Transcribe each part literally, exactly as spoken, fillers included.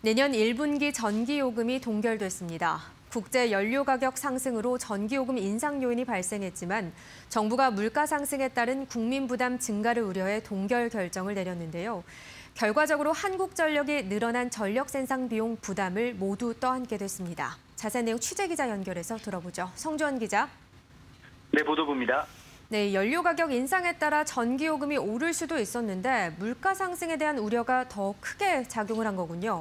내년 일 분기 전기요금이 동결됐습니다. 국제 연료 가격 상승으로 전기요금 인상 요인이 발생했지만 정부가 물가 상승에 따른 국민 부담 증가를 우려해 동결 결정을 내렸는데요. 결과적으로 한국전력이 늘어난 전력 생산 비용 부담을 모두 떠안게 됐습니다. 자세한 내용 취재기자 연결해서 들어보죠. 성주원 기자. 네, 보도부입니다. 네, 연료 가격 인상에 따라 전기요금이 오를 수도 있었는데 물가 상승에 대한 우려가 더 크게 작용을 한 거군요.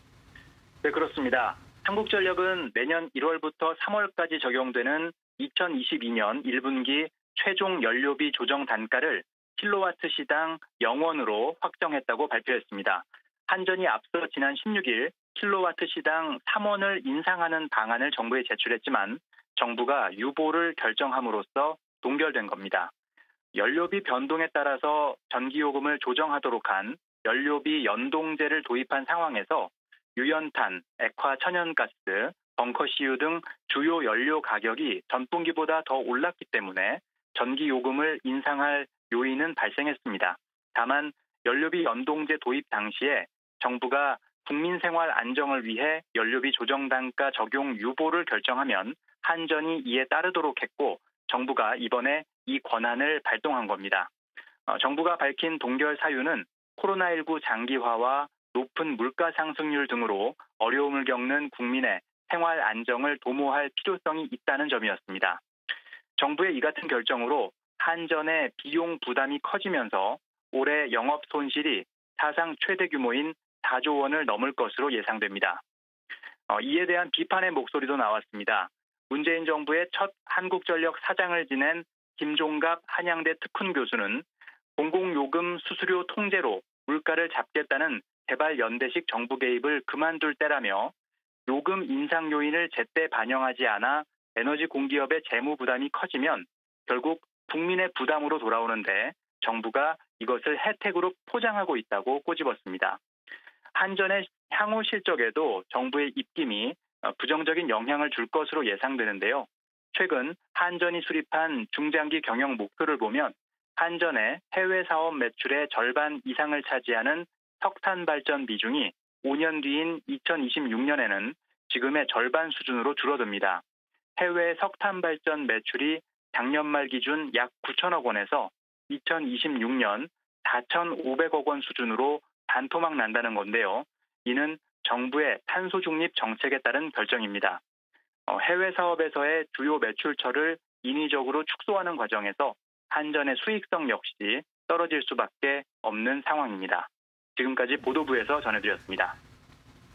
네, 그렇습니다. 한국전력은 내년 일월부터 삼월까지 적용되는 이천이십이 년 일 분기 최종 연료비 조정 단가를 킬로와트 시당 영 원으로 확정했다고 발표했습니다. 한전이 앞서 지난 십육 일 킬로와트 시당 삼 원을 인상하는 방안을 정부에 제출했지만 정부가 유보를 결정함으로써 동결된 겁니다. 연료비 변동에 따라서 전기요금을 조정하도록 한 연료비 연동제를 도입한 상황에서 유연탄, 액화 천연가스, 벙커씨유 등 주요 연료 가격이 전분기보다 더 올랐기 때문에 전기요금을 인상할 요인은 발생했습니다. 다만 연료비 연동제 도입 당시에 정부가 국민 생활 안정을 위해 연료비 조정 단가 적용 유보를 결정하면 한전이 이에 따르도록 했고 정부가 이번에 이 권한을 발동한 겁니다. 어, 정부가 밝힌 동결 사유는 코로나십구 장기화와 높은 물가 상승률 등으로 어려움을 겪는 국민의 생활 안정을 도모할 필요성이 있다는 점이었습니다. 정부의 이 같은 결정으로 한전의 비용 부담이 커지면서 올해 영업 손실이 사상 최대 규모인 사조 원을 넘을 것으로 예상됩니다. 어, 이에 대한 비판의 목소리도 나왔습니다. 문재인 정부의 첫 한국전력 사장을 지낸 김종갑 한양대 특훈 교수는 공공요금 수수료 통제로 물가를 잡겠다는 제발 연대식 정부 개입을 그만둘 때라며 요금 인상 요인을 제때 반영하지 않아 에너지 공기업의 재무 부담이 커지면 결국 국민의 부담으로 돌아오는데 정부가 이것을 혜택으로 포장하고 있다고 꼬집었습니다. 한전의 향후 실적에도 정부의 입김이 부정적인 영향을 줄 것으로 예상되는데요. 최근 한전이 수립한 중장기 경영 목표를 보면 한전의 해외 사업 매출의 절반 이상을 차지하는 석탄 발전 비중이 오 년 뒤인 이천이십육 년에는 지금의 절반 수준으로 줄어듭니다. 해외 석탄 발전 매출이 작년 말 기준 약 구천억 원에서 이천이십육 년 사천오백억 원 수준으로 반토막 난다는 건데요. 이는 정부의 탄소 중립 정책에 따른 결정입니다. 해외 사업에서의 주요 매출처를 인위적으로 축소하는 과정에서 한전의 수익성 역시 떨어질 수밖에 없는 상황입니다. 지금까지 보도부에서 전해드렸습니다.